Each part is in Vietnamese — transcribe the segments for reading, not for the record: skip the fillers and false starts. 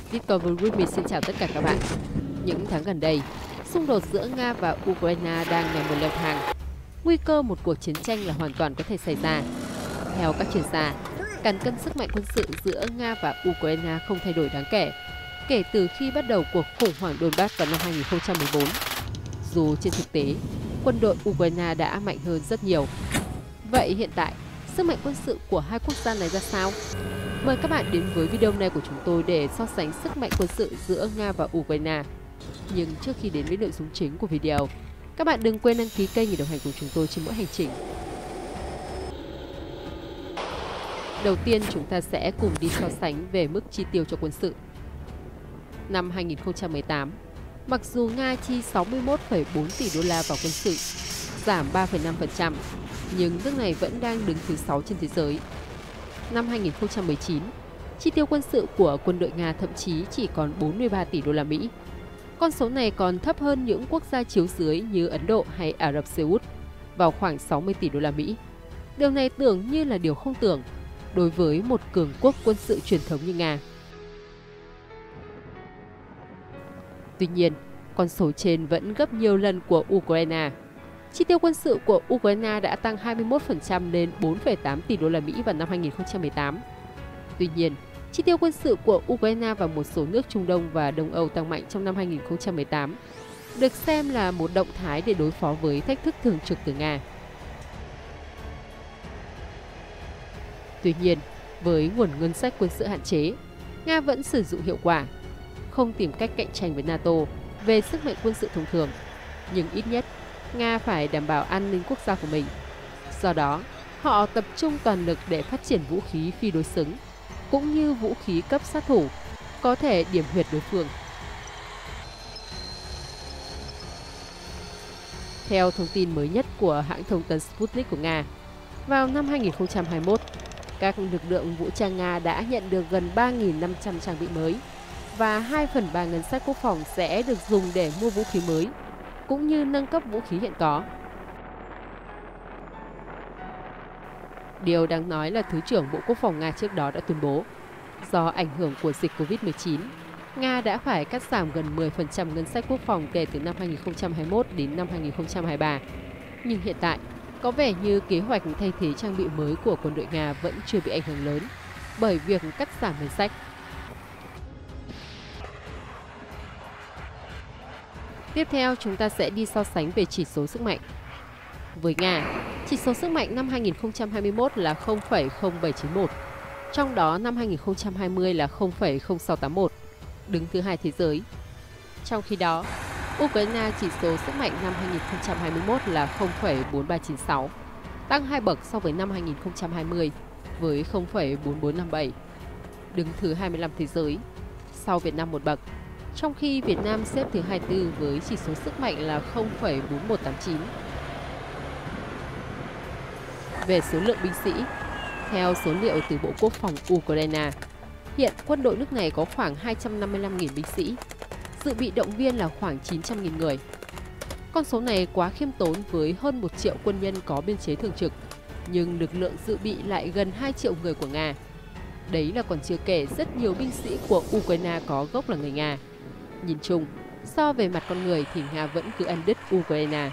Discover with me xin chào tất cả các bạn. Những tháng gần đây, xung đột giữa Nga và Ukraine đang ngày một leo thang. Nguy cơ một cuộc chiến tranh là hoàn toàn có thể xảy ra. Theo các chuyên gia, cán cân sức mạnh quân sự giữa Nga và Ukraine không thay đổi đáng kể kể từ khi bắt đầu cuộc khủng hoảng Donbass vào năm 2014. Dù trên thực tế, quân đội Ukraine đã mạnh hơn rất nhiều. Vậy hiện tại, sức mạnh quân sự của hai quốc gia này ra sao? Mời các bạn đến với video này của chúng tôi để so sánh sức mạnh quân sự giữa Nga và Ukraine. Nhưng trước khi đến với nội dung chính của video, các bạn đừng quên đăng ký kênh để đồng hành cùng chúng tôi trên mỗi hành trình. Đầu tiên, chúng ta sẽ cùng đi so sánh về mức chi tiêu cho quân sự. Năm 2018, mặc dù Nga chi 61,4 tỷ đô la vào quân sự, giảm 3,5%, nhưng nước này vẫn đang đứng thứ 6 trên thế giới. Năm 2019, chi tiêu quân sự của quân đội Nga thậm chí chỉ còn 43 tỷ đô la Mỹ. Con số này còn thấp hơn những quốc gia chiếu dưới như Ấn Độ hay Ả Rập Xê Út, vào khoảng 60 tỷ đô la Mỹ. Điều này tưởng như là điều không tưởng đối với một cường quốc quân sự truyền thống như Nga. Tuy nhiên, con số trên vẫn gấp nhiều lần của Ukraine. Chi tiêu quân sự của Ukraine đã tăng 21% lên 4,8 tỷ đô la Mỹ vào năm 2018. Tuy nhiên, chi tiêu quân sự của Ukraine và một số nước Trung Đông và Đông Âu tăng mạnh trong năm 2018, được xem là một động thái để đối phó với thách thức thường trực từ Nga. Tuy nhiên, với nguồn ngân sách quân sự hạn chế, Nga vẫn sử dụng hiệu quả, không tìm cách cạnh tranh với NATO về sức mạnh quân sự thông thường, nhưng ít nhất Nga phải đảm bảo an ninh quốc gia của mình. Do đó, họ tập trung toàn lực để phát triển vũ khí phi đối xứng, cũng như vũ khí cấp sát thủ, có thể điểm huyệt đối phương. Theo thông tin mới nhất của hãng thông tấn Sputnik của Nga, vào năm 2021, các lực lượng vũ trang Nga đã nhận được gần 3.500 trang bị mới, và 2/3 ngân sách quốc phòng sẽ được dùng để mua vũ khí mới, cũng như nâng cấp vũ khí hiện có. Điều đáng nói là Thứ trưởng Bộ Quốc phòng Nga trước đó đã tuyên bố, do ảnh hưởng của dịch Covid-19, Nga đã phải cắt giảm gần 10% ngân sách quốc phòng kể từ năm 2021 đến năm 2023. Nhưng hiện tại, có vẻ như kế hoạch thay thế trang bị mới của quân đội Nga vẫn chưa bị ảnh hưởng lớn bởi việc cắt giảm ngân sách. Tiếp theo, chúng ta sẽ đi so sánh về chỉ số sức mạnh. Với Nga, chỉ số sức mạnh năm 2021 là 0,0791, trong đó năm 2020 là 0,0681, đứng thứ hai thế giới. Trong khi đó, Ukraine chỉ số sức mạnh năm 2021 là 0,4396, tăng 2 bậc so với năm 2020 với 0,4457, đứng thứ 25 thế giới, sau Việt Nam một bậc. Trong khi Việt Nam xếp thứ 24 với chỉ số sức mạnh là 0,4189. Về số lượng binh sĩ, theo số liệu từ Bộ Quốc phòng Ukraine, hiện quân đội nước này có khoảng 255.000 binh sĩ, dự bị động viên là khoảng 900.000 người. Con số này quá khiêm tốn với hơn 1 triệu quân nhân có biên chế thường trực, nhưng lực lượng dự bị lại gần 2 triệu người của Nga. Đấy là còn chưa kể rất nhiều binh sĩ của Ukraine có gốc là người Nga. Nhìn chung, so về mặt con người thì Nga vẫn cứ ăn đứt Ukraine.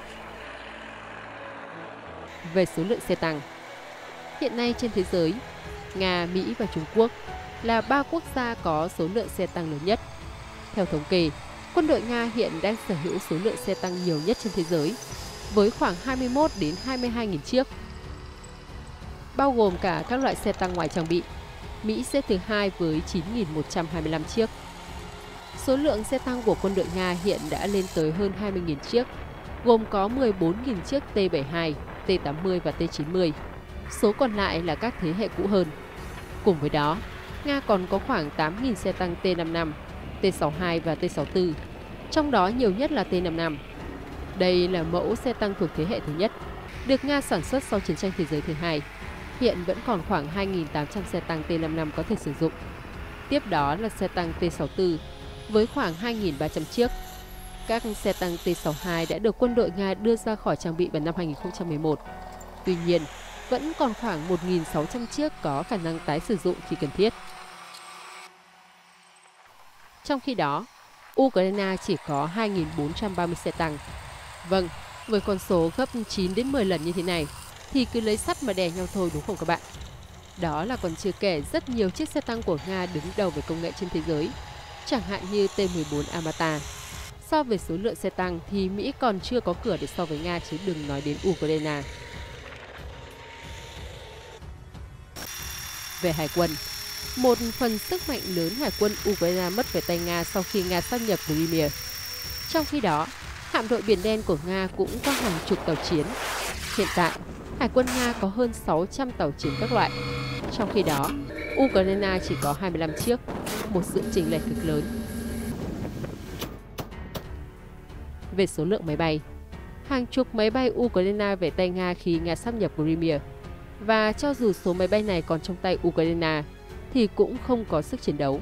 Về số lượng xe tăng, hiện nay trên thế giới, Nga, Mỹ và Trung Quốc là 3 quốc gia có số lượng xe tăng lớn nhất. Theo thống kê, quân đội Nga hiện đang sở hữu số lượng xe tăng nhiều nhất trên thế giới, với khoảng 21 đến 22.000 chiếc, bao gồm cả các loại xe tăng ngoài trang bị. Mỹ xếp thứ hai với 9.125 chiếc. Số lượng xe tăng của quân đội Nga hiện đã lên tới hơn 20.000 chiếc, gồm có 14.000 chiếc T-72, T-80 và T-90. Số còn lại là các thế hệ cũ hơn. Cùng với đó, Nga còn có khoảng 8.000 xe tăng T-55, T-62 và T-64, trong đó nhiều nhất là T-55. Đây là mẫu xe tăng thuộc thế hệ thứ nhất, được Nga sản xuất sau chiến tranh thế giới thứ hai. Hiện vẫn còn khoảng 2.800 xe tăng T-55 có thể sử dụng. Tiếp đó là xe tăng T-64 với khoảng 2.300 chiếc. Các xe tăng T-62 đã được quân đội Nga đưa ra khỏi trang bị vào năm 2011. Tuy nhiên, vẫn còn khoảng 1.600 chiếc có khả năng tái sử dụng khi cần thiết. Trong khi đó, Ukraine chỉ có 2.430 xe tăng. Vâng, với con số gấp 9 đến 10 lần như thế này thì cứ lấy sắt mà đè nhau thôi, đúng không các bạn? Đó là còn chưa kể rất nhiều chiếc xe tăng của Nga đứng đầu về công nghệ trên thế giới, chẳng hạn như T-14 Armata. So về số lượng xe tăng thì Mỹ còn chưa có cửa để so với Nga, chứ đừng nói đến Ukraine. Về hải quân, một phần sức mạnh lớn hải quân Ukraine mất về tay Nga sau khi Nga sáp nhập Crimea. Trong khi đó, hạm đội Biển Đen của Nga cũng có hàng chục tàu chiến. Hiện tại, hải quân Nga có hơn 600 tàu chiến các loại. Trong khi đó, Ukraine chỉ có 25 chiếc, một sự chênh lệch cực lớn. Về số lượng máy bay, hàng chục máy bay Ukraine về tay Nga khi Nga sáp nhập Crimea. Và cho dù số máy bay này còn trong tay Ukraine, thì cũng không có sức chiến đấu.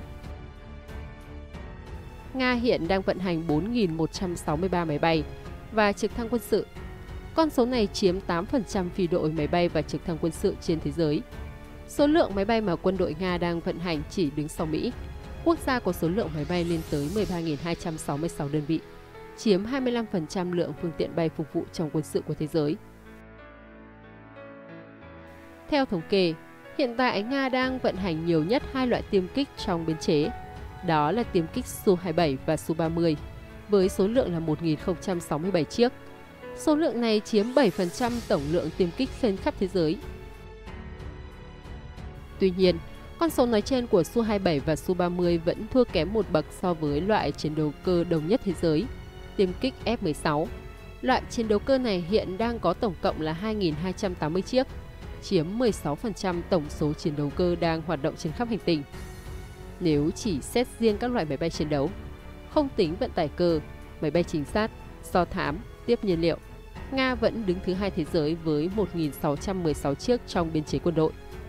Nga hiện đang vận hành 4.163 máy bay và trực thăng quân sự. Con số này chiếm 8% phi đội máy bay và trực thăng quân sự trên thế giới. Số lượng máy bay mà quân đội Nga đang vận hành chỉ đứng sau Mỹ. Quốc gia có số lượng máy bay lên tới 13.266 đơn vị, chiếm 25% lượng phương tiện bay phục vụ trong quân sự của thế giới. Theo thống kê, hiện tại Nga đang vận hành nhiều nhất hai loại tiêm kích trong biên chế. Đó là tiêm kích Su-27 và Su-30, với số lượng là 1.067 chiếc. Số lượng này chiếm 7% tổng lượng tiêm kích trên khắp thế giới. Tuy nhiên, con số nói trên của Su-27 và Su-30 vẫn thua kém một bậc so với loại chiến đấu cơ đồng nhất thế giới, tiêm kích F-16. Loại chiến đấu cơ này hiện đang có tổng cộng là 2.280 chiếc, chiếm 16% tổng số chiến đấu cơ đang hoạt động trên khắp hành tinh. Nếu chỉ xét riêng các loại máy bay chiến đấu, không tính vận tải cơ, máy bay trinh sát, do thám, tiếp nhiên liệu, Nga vẫn đứng thứ hai thế giới với 1.616 chiếc trong biên chế quân đội.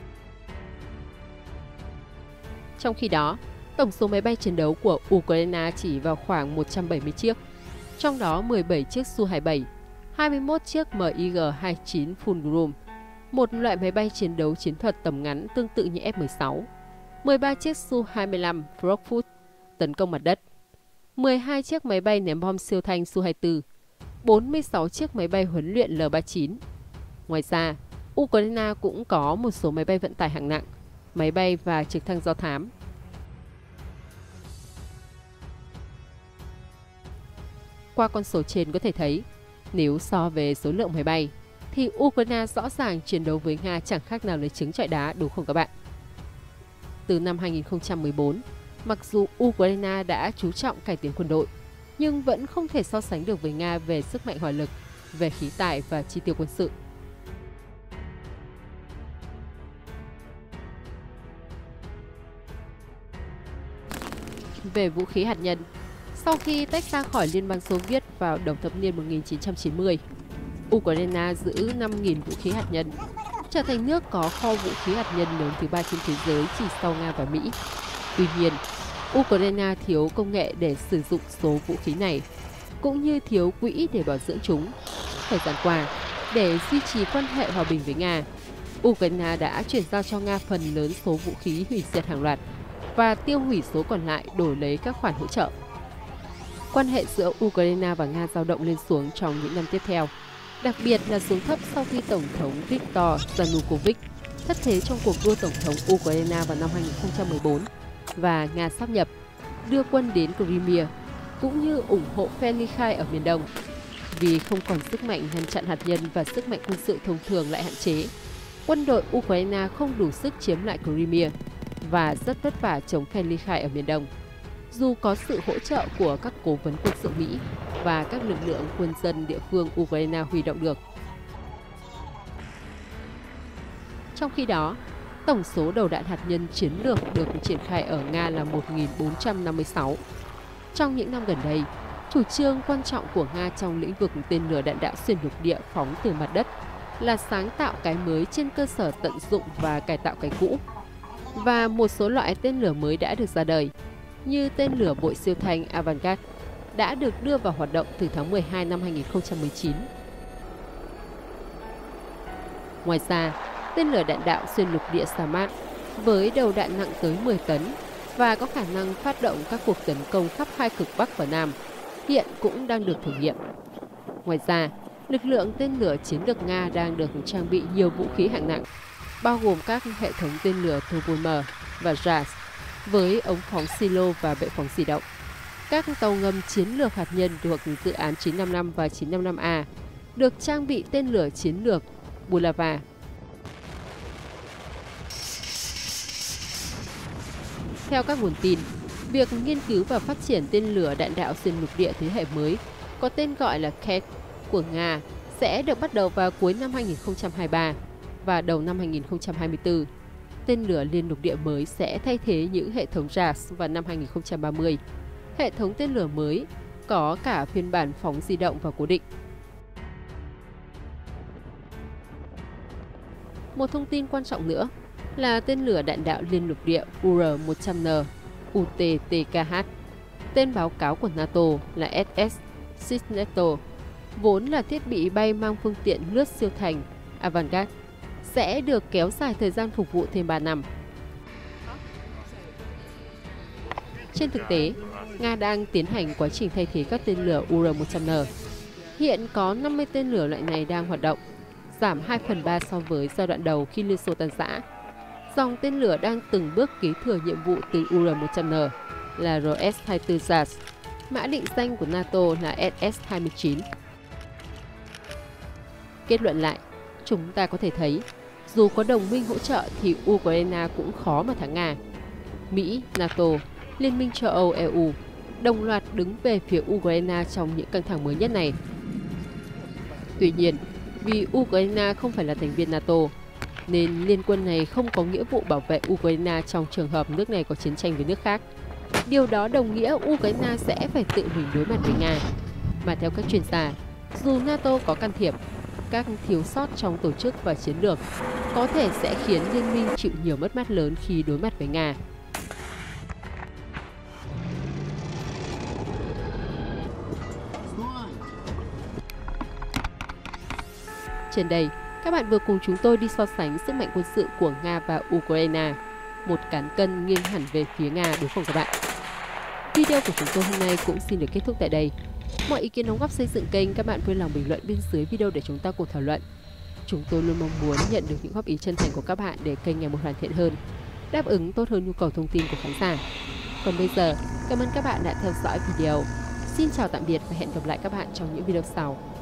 Trong khi đó, tổng số máy bay chiến đấu của Ukraine chỉ vào khoảng 170 chiếc, trong đó 17 chiếc Su-27, 21 chiếc MiG-29 Fulcrum, một loại máy bay chiến đấu chiến thuật tầm ngắn tương tự như F-16, 13 chiếc Su-25 Frostfoot tấn công mặt đất, 12 chiếc máy bay ném bom siêu thanh Su-24, 46 chiếc máy bay huấn luyện L-39. Ngoài ra, Ukraine cũng có một số máy bay vận tải hạng nặng, máy bay và trực thăng do thám. Qua con số trên có thể thấy, nếu so về số lượng máy bay, thì Ukraine rõ ràng chiến đấu với Nga chẳng khác nào lấy trứng trọi đá, đúng không các bạn? Từ năm 2014, mặc dù Ukraine đã chú trọng cải tiến quân đội, nhưng vẫn không thể so sánh được với Nga về sức mạnh hỏa lực, về khí tài và chi tiêu quân sự. Về vũ khí hạt nhân, sau khi tách ra khỏi Liên bang Xô Viết vào đầu thập niên 1990, Ukraine giữ 5.000 vũ khí hạt nhân, trở thành nước có kho vũ khí hạt nhân lớn thứ ba trên thế giới chỉ sau Nga và Mỹ. Tuy nhiên, Ukraine thiếu công nghệ để sử dụng số vũ khí này, cũng như thiếu quỹ để bảo dưỡng chúng. Thời gian qua, để duy trì quan hệ hòa bình với Nga, Ukraine đã chuyển giao cho Nga phần lớn số vũ khí hủy diệt hàng loạt và tiêu hủy số còn lại đổi lấy các khoản hỗ trợ. Quan hệ giữa Ukraine và Nga dao động lên xuống trong những năm tiếp theo, đặc biệt là xuống thấp sau khi Tổng thống Viktor Yanukovych thất thế trong cuộc đua Tổng thống Ukraine vào năm 2014 và Nga sáp nhập, đưa quân đến Crimea, cũng như ủng hộ phe ly khai ở miền Đông. Vì không còn sức mạnh ngăn chặn hạt nhân và sức mạnh quân sự thông thường lại hạn chế, quân đội Ukraine không đủ sức chiếm lại Crimea và rất vất vả chống phe ly khai ở miền Đông. Dù có sự hỗ trợ của các cố vấn quân sự Mỹ và các lực lượng quân dân địa phương Ukraine huy động được. Trong khi đó, tổng số đầu đạn hạt nhân chiến lược được triển khai ở Nga là 1.456. Trong những năm gần đây, chủ trương quan trọng của Nga trong lĩnh vực tên lửa đạn đạo xuyên lục địa phóng từ mặt đất là sáng tạo cái mới trên cơ sở tận dụng và cải tạo cái cũ. Và một số loại tên lửa mới đã được ra đời, như tên lửa bội siêu thanh Avangard, đã được đưa vào hoạt động từ tháng 12 năm 2019. Ngoài ra, tên lửa đạn đạo xuyên lục địa Samad với đầu đạn nặng tới 10 tấn và có khả năng phát động các cuộc tấn công khắp hai cực Bắc và Nam, hiện cũng đang được thử nghiệm. Ngoài ra, lực lượng tên lửa chiến lược Nga đang được trang bị nhiều vũ khí hạng nặng, bao gồm các hệ thống tên lửa Tupolev và JAS với ống phóng silo và bệ phóng di động. Các tàu ngầm chiến lược hạt nhân thuộc dự án 955 và 955A được trang bị tên lửa chiến lược Bulava. Theo các nguồn tin, việc nghiên cứu và phát triển tên lửa đạn đạo xuyên lục địa thế hệ mới có tên gọi là KET của Nga sẽ được bắt đầu vào cuối năm 2023 và đầu năm 2024. Tên lửa liên lục địa mới sẽ thay thế những hệ thống JAS vào năm 2030. Hệ thống tên lửa mới có cả phiên bản phóng di động và cố định. Một thông tin quan trọng nữa là tên lửa đạn đạo liên lục địa UR-100N UTTKH. Tên báo cáo của NATO là SS Cisneto, vốn là thiết bị bay mang phương tiện lướt siêu thành Avangard, sẽ được kéo dài thời gian phục vụ thêm 3 năm. Trên thực tế, Nga đang tiến hành quá trình thay thế các tên lửa UR-100N. Hiện có 50 tên lửa loại này đang hoạt động, giảm 2/3 so với giai đoạn đầu khi Liên Xô tan rã. Dòng tên lửa đang từng bước kế thừa nhiệm vụ từ UR-100N là RS-24 JAS, mã định danh của NATO là SS-29. Kết luận lại, chúng ta có thể thấy, dù có đồng minh hỗ trợ thì Ukraine cũng khó mà thắng Nga. Mỹ, NATO, Liên minh châu Âu EU đồng loạt đứng về phía Ukraine trong những căng thẳng mới nhất này. Tuy nhiên, vì Ukraine không phải là thành viên NATO, nên liên quân này không có nghĩa vụ bảo vệ Ukraine trong trường hợp nước này có chiến tranh với nước khác. Điều đó đồng nghĩa Ukraine sẽ phải tự mình đối mặt với Nga. Mà theo các chuyên gia, dù NATO có can thiệp, các thiếu sót trong tổ chức và chiến lược có thể sẽ khiến liên minh chịu nhiều mất mát lớn khi đối mặt với Nga. Trên đây, các bạn vừa cùng chúng tôi đi so sánh sức mạnh quân sự của Nga và Ukraine. Một cán cân nghiêng hẳn về phía Nga đúng không các bạn? Video của chúng tôi hôm nay cũng xin được kết thúc tại đây. Mọi ý kiến đóng góp xây dựng kênh các bạn vui lòng bình luận bên dưới video để chúng ta cùng thảo luận. Chúng tôi luôn mong muốn nhận được những góp ý chân thành của các bạn để kênh ngày một hoàn thiện hơn, đáp ứng tốt hơn nhu cầu thông tin của khán giả. Còn bây giờ, cảm ơn các bạn đã theo dõi video. Xin chào tạm biệt và hẹn gặp lại các bạn trong những video sau.